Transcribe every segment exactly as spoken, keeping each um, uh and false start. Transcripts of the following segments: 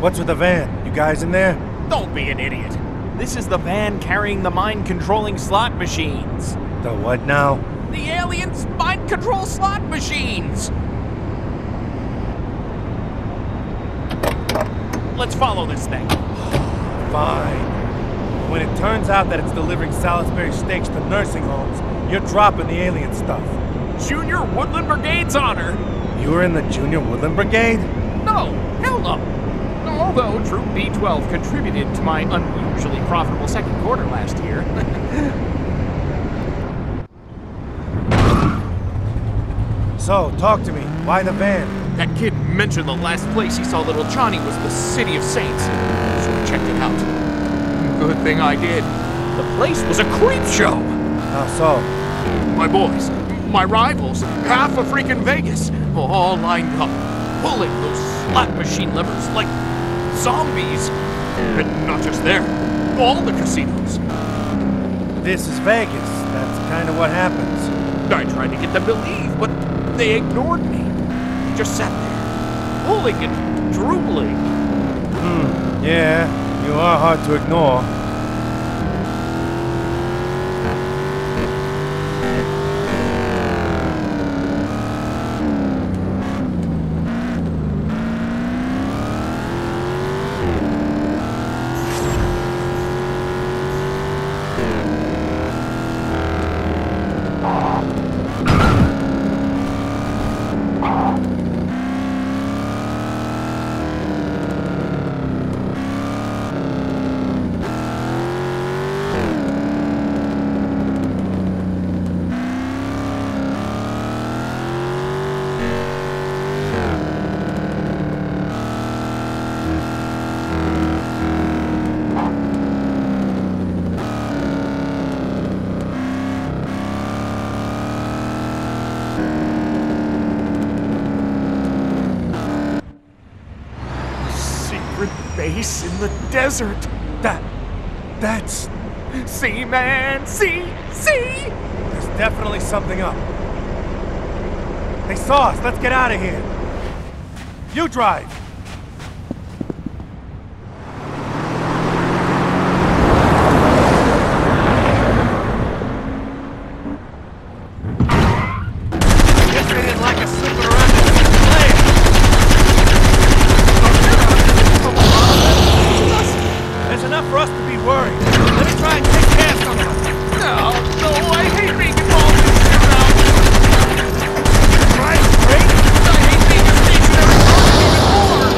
What's with the van? You guys in there? Don't be an idiot. This is the van carrying the mind-controlling slot machines. The what now? The aliens' mind control slot machines! Let's follow this thing. Fine. When it turns out that it's delivering Salisbury steaks to nursing homes, you're dropping the alien stuff. Junior Woodland Brigade's honor. You were in the Junior Woodland Brigade? No, hell no. Although Troop B twelve contributed to my unusually profitable second quarter last year. So, talk to me. Why the van? That kid mentioned the last place he saw little Johnny was the City of Saints, so I checked it out. Good thing I did. The place was a creep show. How so? My boys, my rivals, half of freaking Vegas, all lined up, pulling those slot machine levers like zombies. And not just there, all the casinos. This is Vegas. That's kind of what happens. I tried to get them to leave, but they ignored me. Just sat there, pulling and drooling. Hmm, yeah, you are hard to ignore. Base in the desert. That... that's... See, man, see, see? There's definitely something up. They saw us. Let's get out of here. You drive. Guess they didn't like us slipping around this plane. There's enough for us to be worried. Let me try and take care of someone. No, no, I hate being involved in this now. Right, great. I hate being a stationary target even more.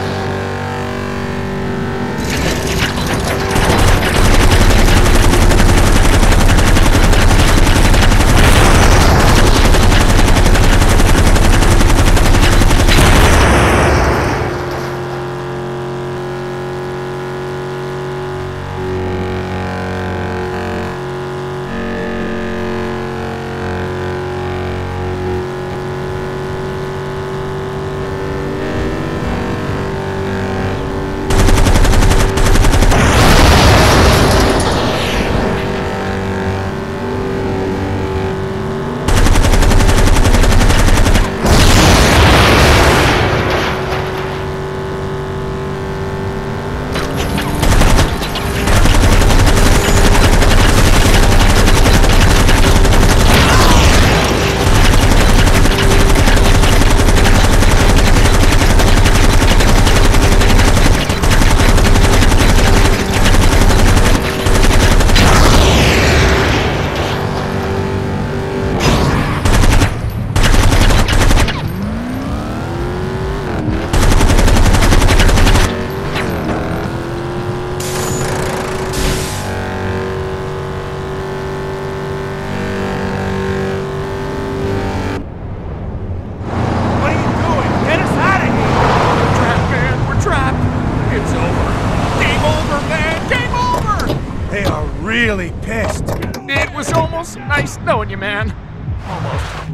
Really pissed. It was almost nice knowing you, man. Almost.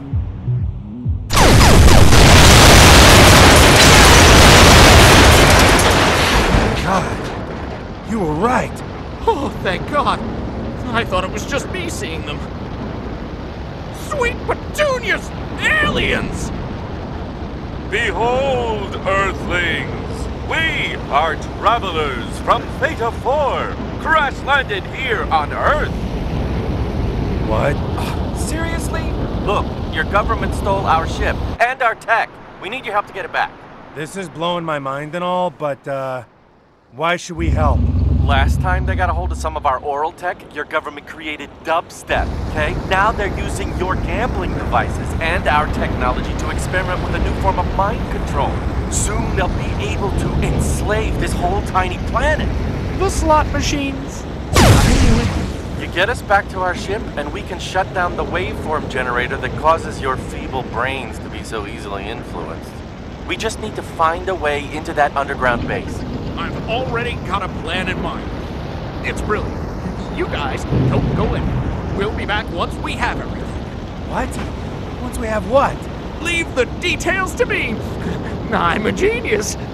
God, you were right. Oh, thank God. I thought it was just me seeing them. Sweet petunias! Aliens! Behold, Earthlings! We are travelers from Theta four, crash-landed here on Earth. What? Seriously? Look, your government stole our ship and our tech. We need your help to get it back. This is blowing my mind and all, but, uh, why should we help? Last time they got a hold of some of our oral tech, your government created dubstep, okay? Now they're using your gambling devices and our technology to experiment with a new form of mind control. Soon they'll be able to enslave this whole tiny planet. The slot machines. I knew it. You get us back to our ship, and we can shut down the waveform generator that causes your feeble brains to be so easily influenced. We just need to find a way into that underground base. I've already got a plan in mind. It's brilliant. You guys don't go in. We'll be back once we have everything. What? Once we have what? Leave the details to me. I'm a genius.